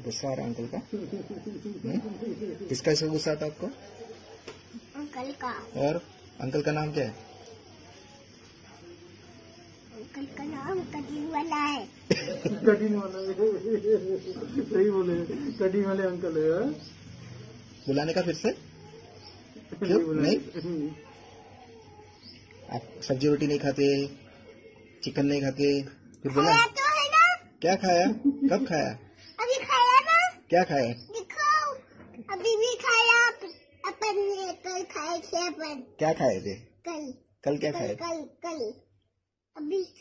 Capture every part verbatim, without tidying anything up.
गुस्सा आ रहा है अंकल का? किसका इसका गुस्सा आता आपको? अंकल का। और अंकल का नाम क्या है? अंकल का नाम कटिंग वाला है। कटिंग वाला है, सही बोले, कटिंग वाले अंकल है। बुलाने का फिर से? क्यों नहीं? आप सब्जी रोटी नहीं खाते, चिकन नहीं खाते, फिर बोला तो है ना? क्या खाया? कब खाया? अभी खाया ना? क्या खाया? दिखाओ। अभी भी खाया। अपन ने कल खाए थे अपन। क्या खाए थे? कल। कल क्या कल, खाए? कल कल अभी से।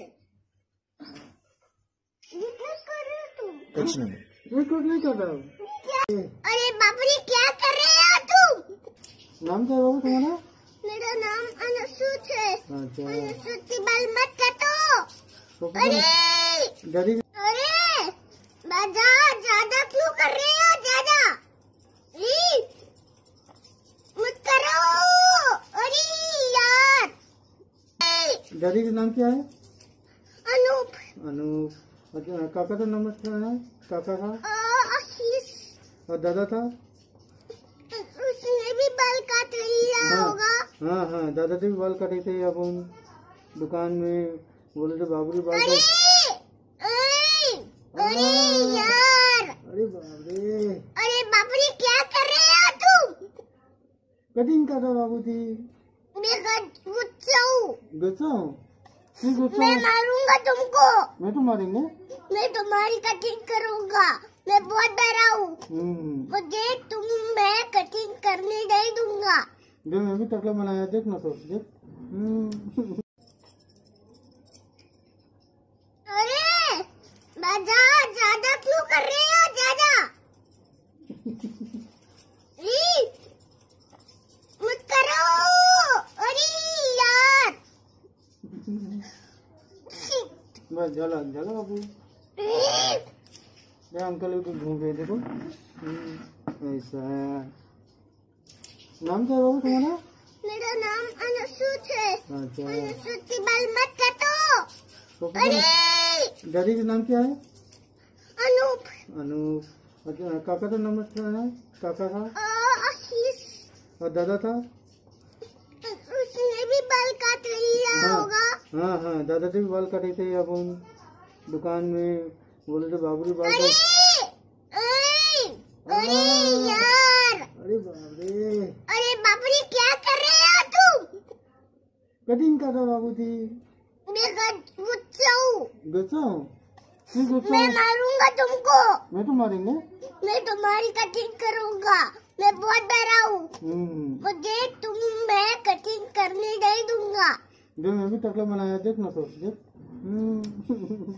ये क्या कर रहे हो तुम? कुछ नहीं। ये कुछ नहीं कर रहा हूँ। क्या? अरे बाबरी क्या कर रहे हो तुम? नाम क्या है बाबू तुम्हारा? मेरा नाम अनुसूत है। अच्छा। अनुसूत की बाल मत काटो। अरे डरी। अरे दादा ज्यादा क्यों कर रहे हो? ज्यादा ई, मत करो। अरे यार। डैडी का नाम क्या है? अनूप। अनूप। अच्छा, काका का नाम क्या है? काका का? आशीष। और दादा था? उसने भी बाल काट लिया हाँ, होगा। हाँ हाँ, दादा से भी बाल काटे थे। अब हम दुकान में बोले थे बाबू बाल अरे अरे अरे यार। अरे बाप रे। अरे बाबरी क्या कर रहे हो तुम? कटिंग कर रहा बाबू जी। मैं गुस्सा हूँ। गुस्सा हूँ? क्यों गुस्सा? मैं मारूंगा तुमको। मैं तो मारेंगे। मैं तुम्हारी कटिंग करूंगा। मैं बहुत डरा हूँ। मुझे तुम मैं कटिंग करने नहीं दूंगा। जो मैं भी टकला बनाया, देख ना तो देख। अरे दादा ज्यादा क्यों कर रहे हो? ज्यादा ई, मत करो। अरे यार। बस झला झला बाबू। ये अंकल को घूम रहे देखो। ऐसा है। नाम क्या है बाबू तुम्हारा? मेरा नाम अनुसूत है। अच्छा। अनुसूत की बाल मत काटो। अरे डैडी का नाम क्या है? अनूप। अनूप। अच्छा, काका का नाम क्या है? काका का? आशीष। और दादा था? उसने भी बाल काट लिया हाँ, होगा। हाँ हाँ, दादा से भी बाल काटे थे। अब हम दुकान में बोले थे बाबू बाल अरे अरे अरे यार। अरे बाप रे। अरे बाबरी क्या कर रहे हो तुम? कटिंग कर रहा बाबू जी। मैं गुस्सा हूँ। गुस्सा हूँ? क्यों गुस्सा? मैं मारूंगा तुमको। मैं तो मारेंगे। मैं तुम्हारी कटिंग करूंगा। मैं बहुत डरा हूँ। मुझे तुम मैं कटिंग करने नहीं दूंगा। जो मैं भी टकला बनाया, देख ना तो देख।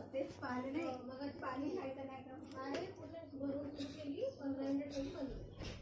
पाणी पाणी खायचं नाही का? पाणी पूर्ण भरून केली पंधरा मिनिट तरी बंद.